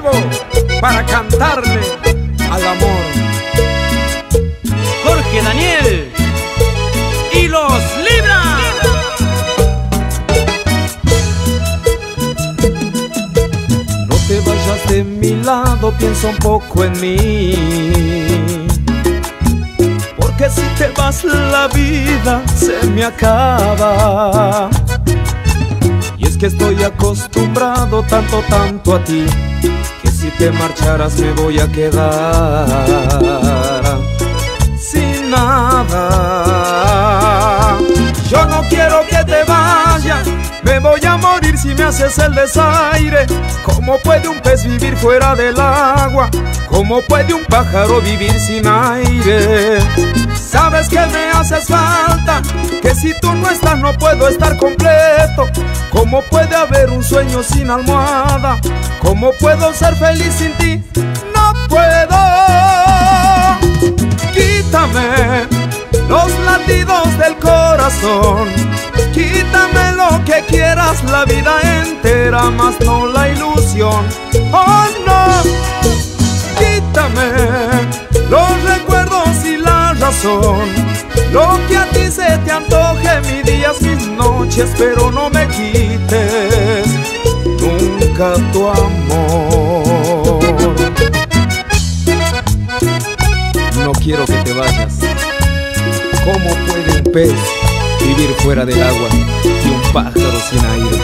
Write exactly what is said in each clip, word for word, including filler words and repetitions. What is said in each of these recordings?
vivo para cantarle al amor. Jorge Daniel y los Libra. No te vayas de mi lado, piensa un poco en mí, porque si te vas la vida se me acaba. Y es que estoy acostumbrado tanto, tanto a ti, que si te marcharas me voy a quedar sin nada. Yo no quiero que te vayas, me voy a morir si me haces el desaire. ¿Cómo puede un pez vivir fuera del agua? ¿Cómo puede un pájaro vivir sin aire? Sabes que me haces falta, que si tú no estás no puedo estar completo. ¿Cómo puede haber un sueño sin almohada? ¿Cómo puedo ser feliz sin ti? No puedo. Quítame los latidos del corazón, quítame lo que quieras, la vida entera, más no la ilusión. Oh no, quítame los recuerdos y la razón, lo que a ti se te antoje, mis días, mis noches, pero no me quites nunca tu amor. No quiero que te vayas. ¿Cómo puede un pez vivir fuera del agua y un pájaro sin aire?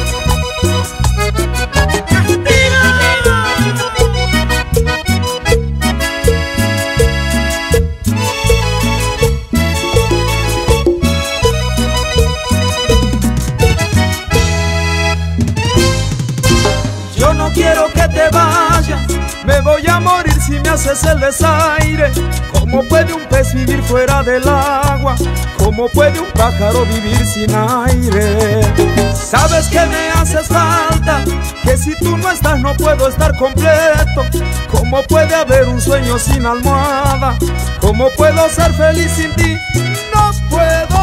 Yo no quiero que te vayas, me voy a morir si me haces el desaire. ¿Cómo puede un pez vivir fuera del agua? ¿Cómo puede un pájaro vivir sin aire? Sabes que me haces falta, que si tú no estás no puedo estar completo. ¿Cómo puede haber un sueño sin almohada? ¿Cómo puedo ser feliz sin ti? No puedo.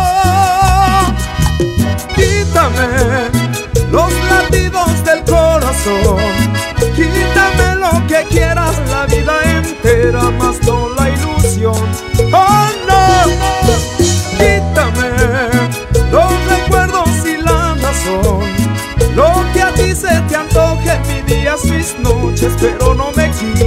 Quítame los latidos del corazón, quítame lo que quieras, la vida entera, más no la ilusión. Oh no, quítame los recuerdos y la razón, lo que a ti se te antoje, mis días, mis noches, pero no me quites